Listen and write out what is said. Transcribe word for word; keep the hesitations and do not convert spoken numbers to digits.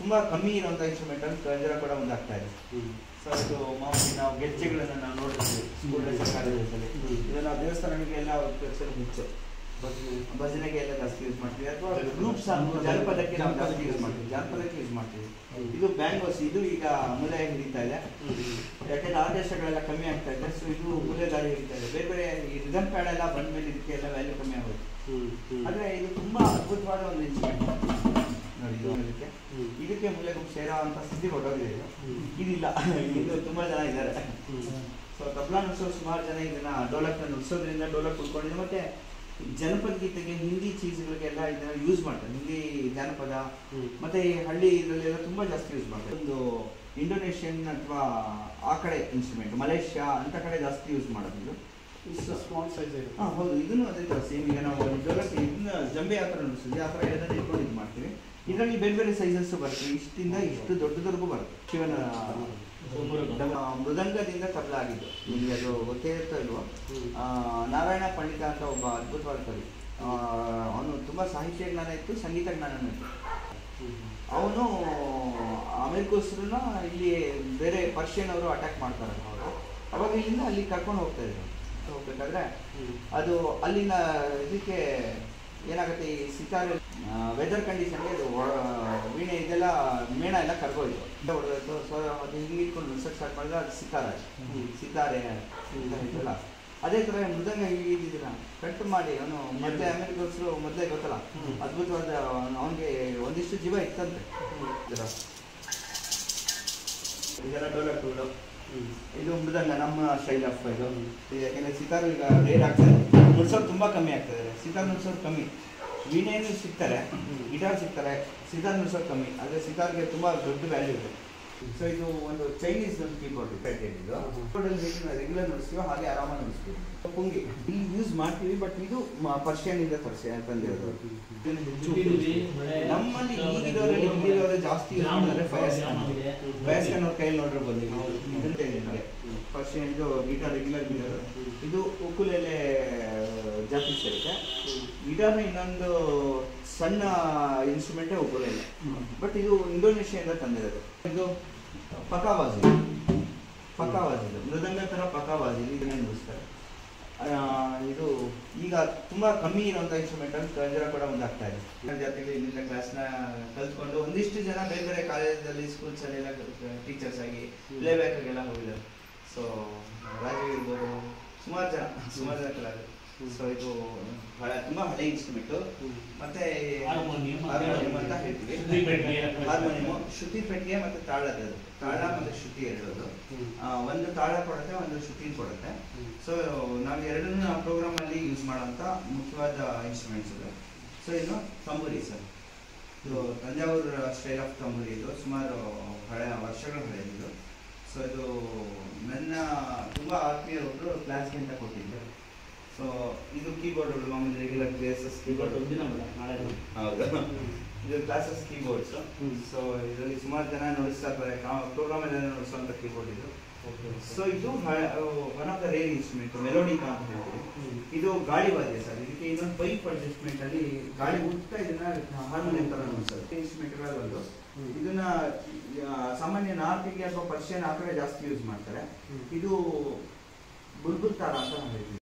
ತುಂಬಾ ಕಮ್ಮಿ ಇರುವಂತ ಇನ್ಸ್ಟ್ರೂಮೆಂಟ್ ಅಂತ ಖಂಜರ ಕೂಡ ಒಂದಾಗ್ತಾ ಇದೆ. ಸೊ ಇದು ಮಾಮೂಲಿ ನಾವು ಗೆಜ್ಜೆಗಳನ್ನ ನಾವು ನೋಡಿರ್ತೀವಿ ಸ್ಕೂಲ್ ಕಾಲೇಜಲ್ಲಿ, ಇದನ್ನ ನಾವು ದೇವಸ್ಥಾನಗಳಿಗೆಲ್ಲ ಮುಂಚೆ ಭಜನೆಗೆ ಎಲ್ಲ ಜಾಸ್ತಿ ಯೂಸ್ ಮಾಡ್ತೀವಿ, ಅಥವಾ ಗ್ರೂಪ್ ಸಾಂಗ್ ಜಾನಪದಕ್ಕೆ ನಾವು ಜಾಸ್ತಿ ಯೂಸ್ ಮಾಡ್ತೀವಿ, ಜಾನಪದಕ್ಕೆ ಯೂಸ್ ಮಾಡ್ತೀವಿ. ಇದು ಬ್ಯಾಂಗೋಸ್, ಇದು ಈಗ ಮೂಲೆ ಹಿಡಿತಾ ಇದೆ, ಯಾಕೆಂದ್ರೆ ಆದೇಶಗಳೆಲ್ಲ ಕಮ್ಮಿ ಆಗ್ತಾ ಇದೆ. ಸೊ ಇದು ಮೂಲೆ ದಾರಿ ಹಿಡಿತಾ ಇದೆ. ಬೇರೆ ಬೇರೆ ಈ ರಿದಮ್ ಪ್ಯಾಡ್ ಎಲ್ಲ ಬಂದ ಮೇಲೆ ಇದಕ್ಕೆ ಎಲ್ಲ ವ್ಯಾಲ್ಯೂ ಕಮ್ಮಿ ಆಗುತ್ತೆ. ಆದ್ರೆ ಇದು ತುಂಬಾ ಅದ್ಭುತವಾದ ಒಂದು ಇನ್ಸ್ಟ್ರೂಮೆಂಟ್ ನೋಡಿ. ಇದಕ್ಕೆ ಇದಕ್ಕೆ ಮೂಲೆಗೂ ಸೇರೋ ಅಂತ ಸ್ಥಿತಿ ಹೊರಟೋಗಿದೆ. ಇದಿಲ್ಲ, ಇದು ತುಂಬಾ ಜನ ಇದ್ದಾರೆ. ಸೊ ತಬಲಾ ನುಡ್ಸೋರು ಸುಮಾರು ಜನ ಇದನ್ನ ಡೋಲಕ್ ನುಡ್ಸೋದ್ರಿಂದ ಡೋಲಕ್ ಉಳ್ಕೊಂಡಿದೆ. ಮತ್ತೆ ಜನಪದ ಗೀತೆಗೆ ಹಿಂದಿ ಚೀಸ್ಗಳಿಗೆಲ್ಲ ಇದನ್ನ ಯೂಸ್ ಮಾಡ್ತಾರೆ. ಹಿಂದಿ ಜಾನಪದ ಮತ್ತೆ ಈ ಹಳ್ಳಿ ಇದರಲ್ಲೆಲ್ಲ ತುಂಬಾ ಜಾಸ್ತಿ ಯೂಸ್ ಮಾಡ್ತಾರೆ. ಒಂದು ಇಂಡೋನೇಷಿಯನ್ ಅಥವಾ ಆ ಕಡೆ ಇನ್ಸ್ಟ್ರೂಮೆಂಟ್, ಮಲೇಷ್ಯಾ ಅಂತ ಕಡೆ ಜಾಸ್ತಿ ಯೂಸ್ ಮಾಡೋದು. ಇದು ಸ್ಮಾಲ್ ಸೈಜ್ ಇದೆ. ಹಾಂ ಹೌದು, ಇದನ್ನು ಅದೇ ಥರ ಸೇಮ್. ಈಗ ನಾವು ಡೋಲಕ್ ಇದನ್ನ ಜಂಬೆ ಯಾವ ಥರ ನುಡಿಸ್ತೀವಿ ಆ ಥರ ಎಲ್ಲದನ್ನ ಇಟ್ಕೊಂಡು ಇದು ಮಾಡ್ತೀವಿ. ಇದರಲ್ಲಿ ಬೇರೆ ಬೇರೆ ಸೈಜಸ್ ಬರ್ತವೆ, ಇಷ್ಟಿಂದ ಇಷ್ಟು ದೊಡ್ಡದವರೆಗೂ ಬರುತ್ತೆ. ಶಿವನ ಮೃದಂಗದಿಂದ ತಬಲ ಆಗಿದ್ದು ನಿಮಗೆ ಅದು ಗೊತ್ತೇ ಇರ್ತಾ ಇಲ್ವೋ. ನಾರಾಯಣ ಪಂಡಿತ ಅಂತ ಒಬ್ಬ ಅದ್ಭುತವಾದ ಕವಿ, ಅವನು ತುಂಬ ಸಾಹಿತ್ಯ ಜ್ಞಾನ ಇತ್ತು, ಸಂಗೀತ ಜ್ಞಾನನೂ ಇತ್ತು. ಅವನು ಅಮೆರಿಕೋಸ್ರನ್ನ ಇಲ್ಲಿ ಬೇರೆ ಪರ್ಷಿಯನ್ ಅವರು ಅಟ್ಯಾಕ್ ಮಾಡ್ತಾರಲ್ಲ ಅವರು, ಅವಾಗ ಇಲ್ಲಿಂದ ಅಲ್ಲಿ ಕರ್ಕೊಂಡು ಹೋಗ್ತಾ ಇದ್ರು. ಹೋಗ್ಬೇಕಾದ್ರೆ ಅದು ಅಲ್ಲಿನ ಇದಕ್ಕೆ ಏನಾಗುತ್ತೆ, ಈ ಸಿತಾರ್ ವೆದರ್ ಕಂಡೀಷನ್ಗೆ ಅದು ವೀಣೆ ಇದೆಲ್ಲ ಮೇಣ ಎಲ್ಲ ಕರ್ಗೋಯ್ತು, ಹೊಡೆದೋಯ್ತು. ಸೊ ಅದು ಹಿಂಗೆ ಇಟ್ಕೊಂಡು ನುಡ್ಸಕ್ಕೆ ಸ್ಟಾರ್ಟ್ ಮಾಡಿದ್ರೆ ಅದು ಸಿತಾರೆ ಸಿತಾರೆ ಇದೆಲ್ಲ. ಅದೇ ಥರ ಮೃದಂಗ ಹೀಗೆ ಇದ್ದಿದ್ದಿಲ್ಲ ಕಟ್ ಮಾಡಿ ಅವನು ಮೊದಲೇ ಅಮೆರಿಕೋಸ್ರು ಮೊದಲೇ ಗೊತ್ತಲ್ಲ, ಅದ್ಭುತವಾದ ಅವನಿಗೆ ಒಂದಿಷ್ಟು ಜೀವ ಇತ್ತಂತೆ. ಇದೆಲ್ಲ ಡೋಲಕ್ಗಳು, ಇದು ಮೃದಂಗ ನಮ್ಮ ಸ್ಟೈಲ್ ಆಫ್ ಇದು. ಯಾಕೆಂದರೆ ಸಿತಾರು ಈಗ ರೇರ್ ಆಗ್ತದೆ, ನುಡ್ಸೋದು ತುಂಬ ಕಮ್ಮಿ ಆಗ್ತದೆ. ಸಿತಾರ್ ನುಡ್ಸೋದು ಕಮ್ಮಿ, ವೀಣೆಯನ್ನು ಸಿಗ್ತಾರೆ, ಗಿಟಾರ್ ಸಿಗ್ತಾರೆ, ಸಿತಾರ್ ನುಡ್ಸೋದು ಕಮ್ಮಿ. ಆದರೆ ಸಿತಾರ್ಗೆ ತುಂಬ ದೊಡ್ಡ ವ್ಯಾಲ್ಯೂ ಇದೆ. ಸೊ ಇದು ಒಂದು ಚೈನೀಸ್ ಒಂದು ಕೀಬೋರ್ಡ್ ಪ್ಯಾಟರ್ನ್. ಇದು ಕೀಬೋರ್ಡಲ್ಲಿ ಹೇಗೆ ರೆಗ್ಯುಲರ್ ನುಡಿಸ್ತೀವೋ ಹಾಗೆ ಆರಾಮಾಗಿ ನುಡಿಸ್ತೀವಿ. ಪುಂಗಿ ಇಲ್ಲಿ ಯೂಸ್ ಮಾಡ್ತೀವಿ, ಬಟ್ ಇದು ಪರ್ಷಿಯನ್ ಇಂದ ತರಿಸಿ ತಂದಿರೋದು. ನಮ್ಮಲ್ಲಿ ಈಗಿರೋರಲ್ಲಿ ಹಿಂದಿರೋರು ಜಾಸ್ತಿ ಯೂಸ್ ಮಾಡಿದ್ರೆ ಫಯಸ್ಕನ್ ಫಯಸ್ಕನ್ ಅವ್ರ ಕೈಯಲ್ಲಿ ನೋಡಿರ್ಬೋದು. ಇದಕ್ಕೆ ಪರ್ಷಿಯನ್ ಇದು ಗಿಟಾರ್ ರೆಗ್ಯುಲರ್ ಗಿಟಾರ್, ಇದು ಉಕುಲೆಲೆ ಜಾತಿ ಸೇರುತ್ತೆ. ಗಿಟಾರ್ನ ಇನ್ನೊಂದು ಸಣ್ಣ ಇನ್ಸ್ಟ್ರೂಮೆಂಟೇ ಉಕುಲೆಲೆ, ಬಟ್ ಇದು ಇಂಡೋನೇಷಿಯಾದಿಂದ ತಂದಿರೋದು. ಇದು ಪಕಾವಾಜಿ, ಪಕಾವಾಜಿ ಇದು ಮೃದಂಗ ಥರ ಪಕಾವಾಜಿ ಇದನ್ನೇ ನುಡಿಸ್ತಾರೆ. ಇದು ಈಗ ತುಂಬ ಕಮ್ಮಿ ಇರುವಂಥ ಇನ್ಸ್ಟ್ರೂಮೆಂಟ್ ಅಂತ ಖಂಜರ ಕೂಡ ಒಂದಾಗ್ತಾ ಇದೆ. ಜಾತಿಗಳು ಇಲ್ಲಿಂದ ಕ್ಲಾಸ್ನ ಕಲ್ತ್ಕೊಂಡು ಒಂದಿಷ್ಟು ಜನ ಬೇರೆ ಬೇರೆ ಕಾಲೇಜಲ್ಲಿ ಸ್ಕೂಲ್ಸಲ್ಲೆಲ್ಲ ಟೀಚರ್ಸ್ ಆಗಿ ಪ್ಲೇ ಬ್ಯಾಕ್ಗೆಲ್ಲ ಹೋಗಿದ್ದಾರೆ. ಸೊ ರಾಜೀವ್ ಇರ್ಬೋದು, ಸುಮಾರು ಜನ ಸುಮಾರು ಜನ ಕಲಾವಿದರು. ಸೊ ಇದು ಹಳೆ ತುಂಬ ಹಳೆ ಇನ್ಸ್ಟ್ರೂಮೆಂಟು. ಮತ್ತೆ ಹಾರ್ಮೋನಿಯಂ ಅಂತ ಹೇಳ್ತೀವಿ. ಹಾರ್ಮೋನಿಯಮು ಶ್ರುತಿ ಪೆಟ್ಟಿಗೆ ಮತ್ತು ತಾಳದ, ತಾಳ ಮತ್ತು ಶ್ರುತಿ ಎರಡದು. ಒಂದು ತಾಳ ಕೊಡುತ್ತೆ, ಒಂದು ಶ್ರುತಿ ಕೊಡುತ್ತೆ. ಸೊ ನಾವು ಎರಡನ್ನೂ ನಾವು ಪ್ರೋಗ್ರಾಮಲ್ಲಿ ಯೂಸ್ ಮಾಡೋಂಥ ಮುಖ್ಯವಾದ ಇನ್ಸ್ಟ್ರೂಮೆಂಟ್ಸ್ ಇದು. ಸೊ ಇದು ತಂಬೂರಿ ಸರ್, ಇದು ತಂಜಾವೂರು ಸ್ಟೈಲ್ ಆಫ್ ತಂಬೂರಿ. ಇದು ಸುಮಾರು ಹಳೆ ವರ್ಷಗಳ ಹಳೆಯದು. ಸೊ ಇದು ನನ್ನ ತುಂಬ ಆತ್ಮೀಯರೊಬ್ಬರು ಕ್ಲಾಸ್ಗೆ ಅಂತ ಕೊಟ್ಟಿದ್ದರು. ಸೊ ಇದು ಕೀಬೋರ್ಡ್ಗಳು ಮಾಮೂಲಿ ರೆಗ್ಯುಲರ್ ಕ್ಲಾಸಸ್ ಕೀಬೋರ್ಡ್ ಹೌದು, ಇದು ಕ್ಲಾಸಸ್ ಕೀಬೋರ್ಡ್ಸು. ಸೊ ಇದರಲ್ಲಿ ಸುಮಾರು ಜನ ನುಡಿಸ್ತಾ ಇರ್ತಾರೆ, ಪ್ರೋಗ್ರಾಮಲ್ಲೆಲ್ಲ ನುಡಿಸುವಂಥ ಕೀಬೋರ್ಡ್ ಇದು. ಸೊ ಇದು one of the rare instrument, melodica ಅಂತ ಹೇಳ್ತೀವಿ. ಇದು ಗಾಳಿ ವಾದ್ಯ ಸರ್. ಇದಕ್ಕೆ ಇನ್ನೊಂದು ಪೈಪ್ ಅಡ್ಜಸ್ಟ್ಮೆಂಟ್ ಅಲ್ಲಿ ಗಾಳಿ ಉಡ್ತಾ ಇದನ್ನ ಹಾರ್ಮೋನಿಯಂ ತರ ನುಡಿಸೋದು ಇನ್ಸ್ಟ್ರೂಮೆಂಟ್ಗಳಲ್ಲಿ ಒಂದು. ಇದನ್ನ ಸಾಮಾನ್ಯ ನಾರ್ತಿಗೆ ಅಥವಾ ಪರ್ಷಿಯನ್ ಆ ಕಡೆ ಜಾಸ್ತಿ ಯೂಸ್ ಮಾಡ್ತಾರೆ. ಇದು ಬುಲ್ಬುಲ್ ತಾರ ಅಂತ ನಾವು ಹೇಳ್ತೀವಿ.